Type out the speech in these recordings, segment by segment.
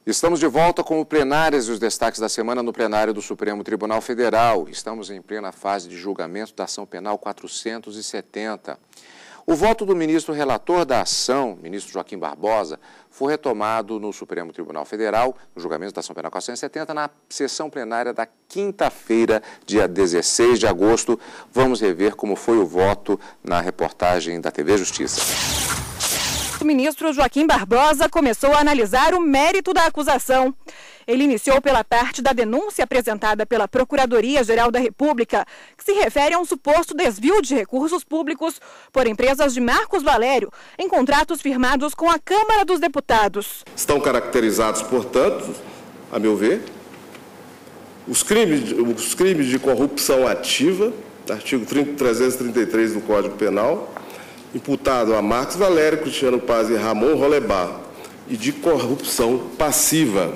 Estamos de volta com o Plenárias e os destaques da semana no plenário do Supremo Tribunal Federal. Estamos em plena fase de julgamento da ação penal 470. O voto do ministro relator da ação, ministro Joaquim Barbosa, foi retomado no Supremo Tribunal Federal, no julgamento da ação penal 470, na sessão plenária da quinta-feira, dia 16 de agosto. Vamos rever como foi o voto na reportagem da TV Justiça. O ministro Joaquim Barbosa começou a analisar o mérito da acusação. Ele iniciou pela parte da denúncia apresentada pela Procuradoria-Geral da República, que se refere a um suposto desvio de recursos públicos por empresas de Marcos Valério em contratos firmados com a Câmara dos Deputados. Estão caracterizados, portanto, a meu ver, os crimes de corrupção ativa, artigo 333 do Código Penal, imputado a Marcos Valério, Cristiano Paz e Ramon Rolebá, e de corrupção passiva,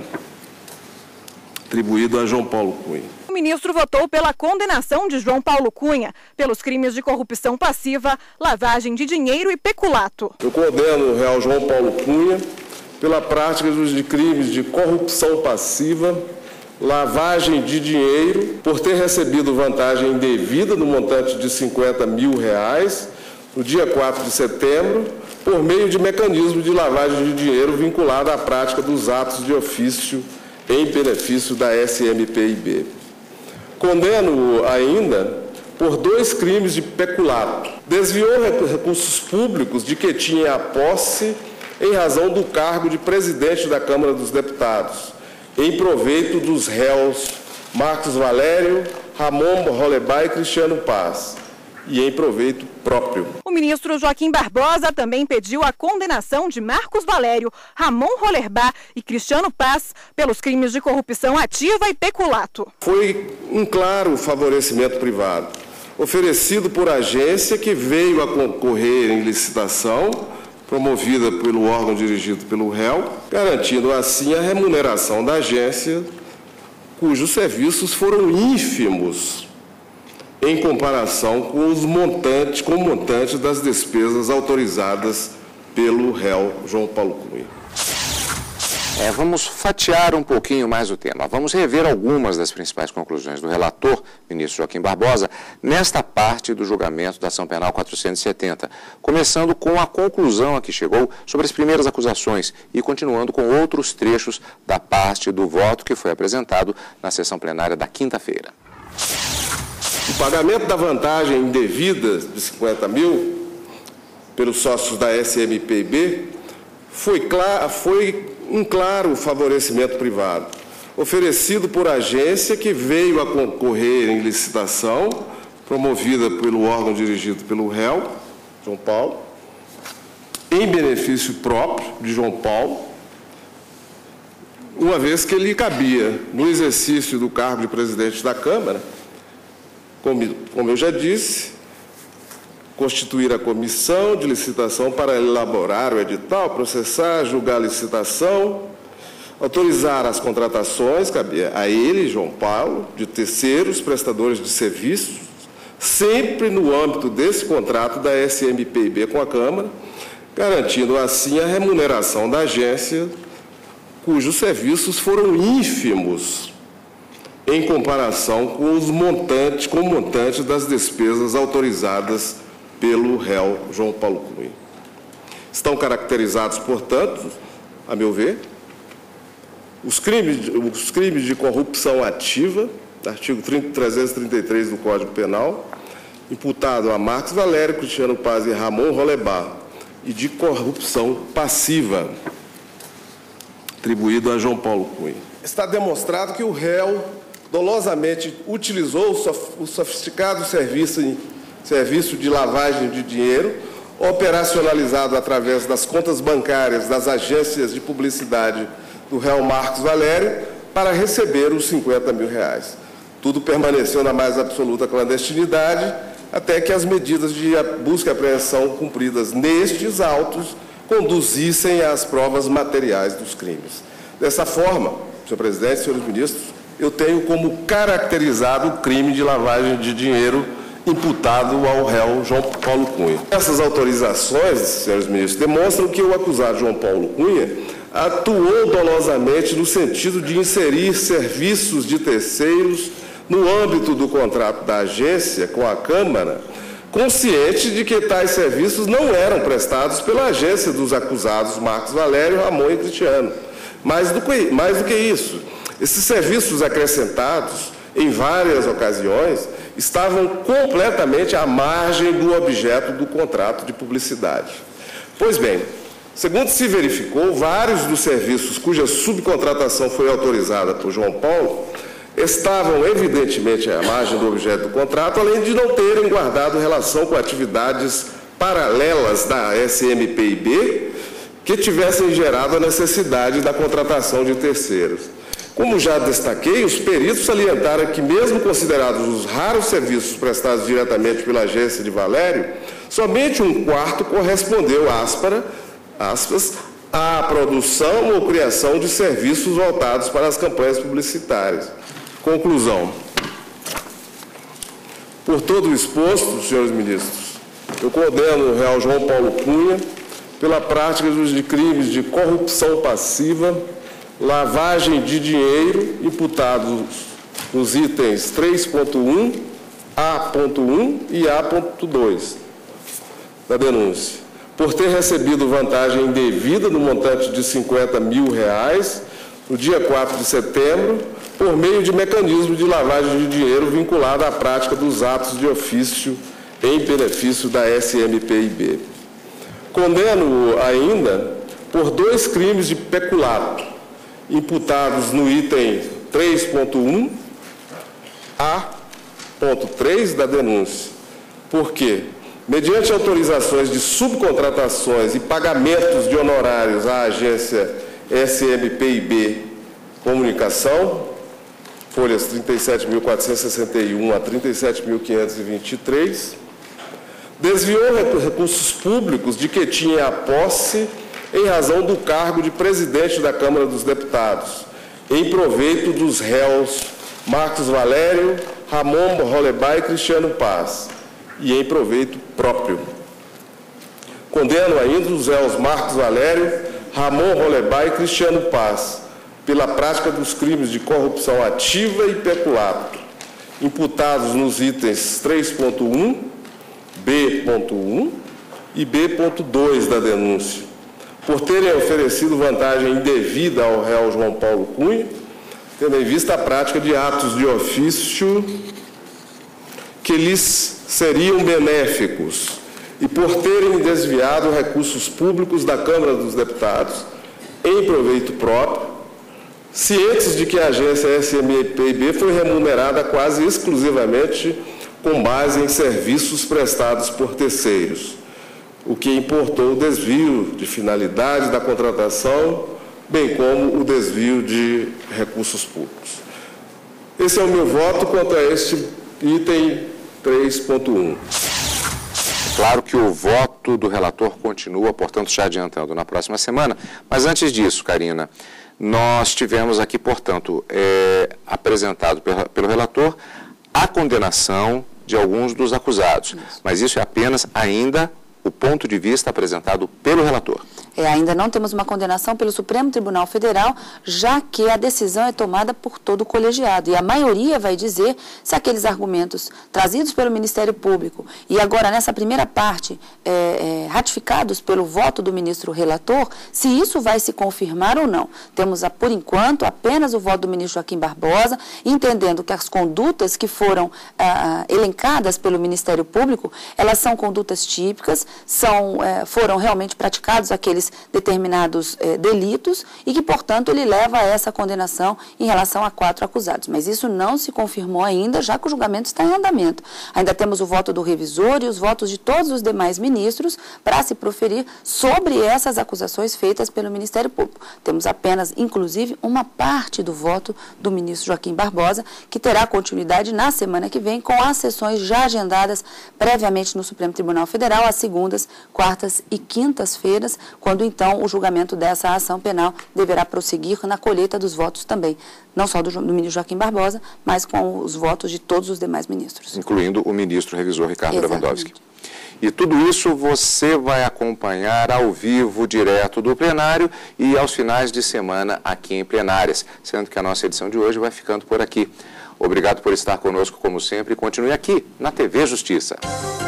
atribuído a João Paulo Cunha. O ministro votou pela condenação de João Paulo Cunha pelos crimes de corrupção passiva, lavagem de dinheiro e peculato. Eu condeno o réu João Paulo Cunha pela prática de crimes de corrupção passiva, lavagem de dinheiro, por ter recebido vantagem indevida no montante de R$50 mil, no dia 4 de setembro, por meio de mecanismo de lavagem de dinheiro vinculado à prática dos atos de ofício em benefício da SMPIB. Condeno-o ainda por 2 crimes de peculato. Desviou recursos públicos de que tinha a posse em razão do cargo de presidente da Câmara dos Deputados, em proveito dos réus Marcos Valério, Ramon Rolebá e Cristiano Paz, e em proveito próprio. O ministro Joaquim Barbosa também pediu a condenação de Marcos Valério, Ramon Rolebá e Cristiano Paz pelos crimes de corrupção ativa e peculato. Foi um claro favorecimento privado, oferecido por agência que veio a concorrer em licitação, promovida pelo órgão dirigido pelo réu, garantindo assim a remuneração da agência, cujos serviços foram ínfimos em comparação com o montante das despesas autorizadas pelo réu João Paulo Cunha. Vamos fatiar um pouquinho mais o tema. Vamos rever algumas das principais conclusões do relator, ministro Joaquim Barbosa, nesta parte do julgamento da ação penal 470, começando com a conclusão a que chegou sobre as primeiras acusações e continuando com outros trechos da parte do voto que foi apresentado na sessão plenária da quinta-feira. O pagamento da vantagem indevida de R$50 mil pelos sócios da SMPIB foi um claro favorecimento privado, oferecido por agência que veio a concorrer em licitação, promovida pelo órgão dirigido pelo réu, João Paulo, em benefício próprio de João Paulo, uma vez que lhe cabia, no exercício do cargo de presidente da Câmara, como eu já disse, constituir a comissão de licitação para elaborar o edital, processar, julgar a licitação, autorizar as contratações, cabia a ele, João Paulo, de terceiros prestadores de serviços, sempre no âmbito desse contrato da SMPIB com a Câmara, garantindo assim a remuneração da agência, cujos serviços foram ínfimos em comparação com o montante das despesas autorizadas pelo réu João Paulo Cunha. Estão caracterizados, portanto, a meu ver, os crimes de corrupção ativa, artigo 333 do Código Penal, imputado a Marcos Valério, Cristiano Paz e Ramon Rolebá, e de corrupção passiva, atribuído a João Paulo Cunha. Está demonstrado que o réu dolosamente utilizou o sofisticado serviço de lavagem de dinheiro, operacionalizado através das contas bancárias das agências de publicidade do réu Marcos Valério, para receber os R$50 mil. Tudo permaneceu na mais absoluta clandestinidade, até que as medidas de busca e apreensão cumpridas nestes autos conduzissem às provas materiais dos crimes. Dessa forma, senhor presidente, senhores ministros, eu tenho como caracterizado o crime de lavagem de dinheiro imputado ao réu João Paulo Cunha. Essas autorizações, senhores ministros, demonstram que o acusado João Paulo Cunha atuou dolosamente no sentido de inserir serviços de terceiros no âmbito do contrato da agência com a Câmara, consciente de que tais serviços não eram prestados pela agência dos acusados Marcos Valério, Ramon e Cristiano. Mais do que isso, esses serviços acrescentados, em várias ocasiões, estavam completamente à margem do objeto do contrato de publicidade. Pois bem, segundo se verificou, vários dos serviços cuja subcontratação foi autorizada por João Paulo estavam evidentemente à margem do objeto do contrato, além de não terem guardado relação com atividades paralelas da SMPIB que tivessem gerado a necessidade da contratação de terceiros. Como já destaquei, os peritos salientaram que, mesmo considerados os raros serviços prestados diretamente pela agência de Valério, somente 1/4 correspondeu, aspas, à produção ou criação de serviços voltados para as campanhas publicitárias. Conclusão. Por todo o exposto, senhores ministros, eu condeno o réu João Paulo Cunha pela prática de crimes de corrupção passiva, lavagem de dinheiro, imputados nos itens 3.1, A.1 e A.2 da denúncia, por ter recebido vantagem indevida no montante de R$50 mil no dia 4 de setembro, por meio de mecanismo de lavagem de dinheiro vinculado à prática dos atos de ofício em benefício da SMPIB. Condeno-o ainda por 2 crimes de peculato, imputados no item 3.1, A.3 da denúncia, porque, mediante autorizações de subcontratações e pagamentos de honorários à agência SMPIB Comunicação, folhas 37.461 a 37.523, desviou recursos públicos de que tinha a posse em razão do cargo de presidente da Câmara dos Deputados, em proveito dos réus Marcos Valério, Ramon Holebay e Cristiano Paz, e em proveito próprio. Condeno ainda os réus Marcos Valério, Ramon Holebay e Cristiano Paz, pela prática dos crimes de corrupção ativa e peculato, imputados nos itens 3.1, B.1 e B.2 da denúncia, por terem oferecido vantagem indevida ao réu João Paulo Cunha, tendo em vista a prática de atos de ofício que lhes seriam benéficos e por terem desviado recursos públicos da Câmara dos Deputados em proveito próprio, cientes de que a agência SMPIB foi remunerada quase exclusivamente com base em serviços prestados por terceiros, o que importou o desvio de finalidade da contratação, bem como o desvio de recursos públicos. Esse é o meu voto quanto a este item 3.1. Claro que o voto do relator continua, portanto, já adiantando na próxima semana. Mas antes disso, Karina, nós tivemos aqui, portanto, apresentado pelo relator a condenação de alguns dos acusados. Isso. Mas isso é apenas ainda o ponto de vista apresentado pelo relator. Ainda não temos uma condenação pelo Supremo Tribunal Federal, já que a decisão é tomada por todo o colegiado. E a maioria vai dizer se aqueles argumentos trazidos pelo Ministério Público e agora nessa primeira parte ratificados pelo voto do ministro relator, se isso vai se confirmar ou não. Temos, por enquanto, apenas o voto do ministro Joaquim Barbosa, entendendo que as condutas que foram elencadas pelo Ministério Público, elas são condutas típicas, foram realmente praticados aqueles determinados delitos e que, portanto, ele leva a essa condenação em relação a 4 acusados. Mas isso não se confirmou ainda, já que o julgamento está em andamento. Ainda temos o voto do revisor e os votos de todos os demais ministros para se proferir sobre essas acusações feitas pelo Ministério Público. Temos apenas, inclusive, uma parte do voto do ministro Joaquim Barbosa, que terá continuidade na semana que vem, com as sessões já agendadas previamente no Supremo Tribunal Federal, às segundas, quartas e quintas-feiras, quando então o julgamento dessa ação penal deverá prosseguir na colheita dos votos também, não só do ministro Joaquim Barbosa, mas com os votos de todos os demais ministros. Incluindo o ministro revisor Ricardo Lewandowski. E tudo isso você vai acompanhar ao vivo, direto do plenário e aos finais de semana aqui em Plenárias, sendo que a nossa edição de hoje vai ficando por aqui. Obrigado por estar conosco como sempre e continue aqui na TV Justiça.